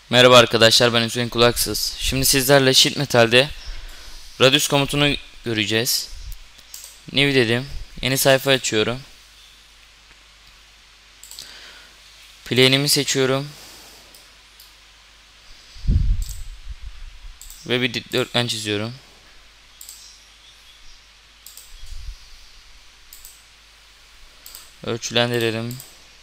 Merhaba arkadaşlar, ben Hüseyin Kulaksız. Şimdi sizlerle Sheet Metal'de Radius komutunu göreceğiz. New dedim. Yeni sayfa açıyorum. Plane'imi seçiyorum. Ve bir dikdörtgen çiziyorum. Ölçülendirelim.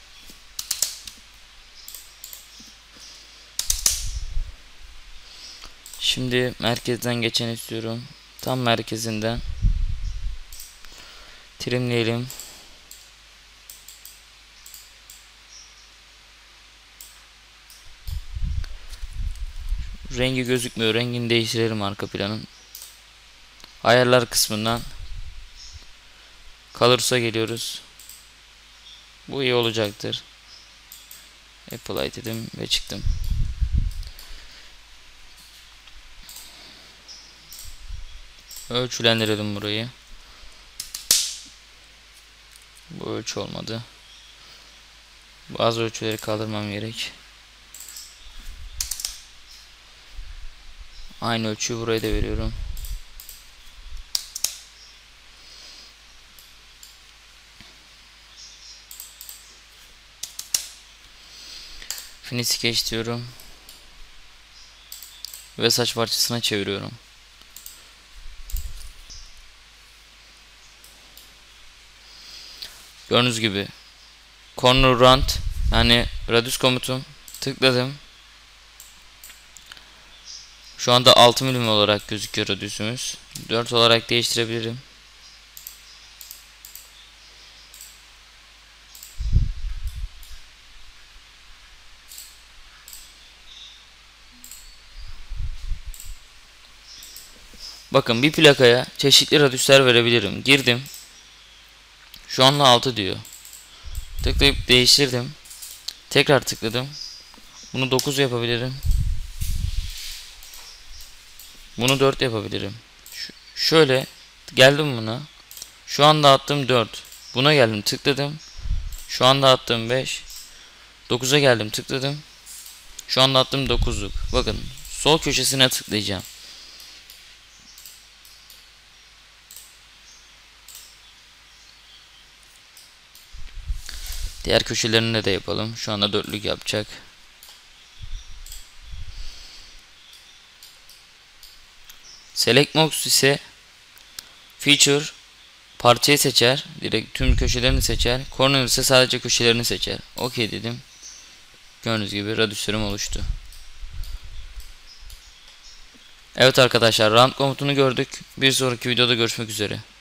Şimdi merkezden geçen istiyorum. Tam merkezinden. Trimleyelim. Rengi gözükmüyor. Rengini değiştirelim arka planın. Ayarlar kısmından Colors'a geliyoruz. Bu iyi olacaktır. Apply dedim ve çıktım. Ölçülendirelim burayı. Bu ölçü olmadı. Bazı ölçüleri kaldırmam gerek. Aynı ölçüyü buraya da veriyorum. Finish Sketch diyorum. Ve saç parçasına çeviriyorum. Gördüğünüz gibi Corner Round, yani radius komutum, tıkladım. Şu anda 6 mm olarak gözüküyor radiusumuz. 4 olarak değiştirebilirim. Bakın, bir plakaya çeşitli radiuslar verebilirim. Girdim. Şu anda 6 diyor. Tıklayıp değiştirdim. Tekrar tıkladım. Bunu 9 yapabilirim. Bunu 4 yapabilirim. Şöyle geldim buna. Şu anda attım 4. Buna geldim, tıkladım. Şu anda attım 5. 9'a geldim, tıkladım. Şu anda attım 9'luk. Bakın, sol köşesine tıklayacağım. Diğer köşelerinde de yapalım. Şu anda 4'lük yapacak. Select Box ise Feature parçayı seçer. Direkt tüm köşelerini seçer. Corner ise sadece köşelerini seçer. OK dedim. Gördüğünüz gibi radiuslarım oluştu. Evet arkadaşlar, round komutunu gördük. Bir sonraki videoda görüşmek üzere.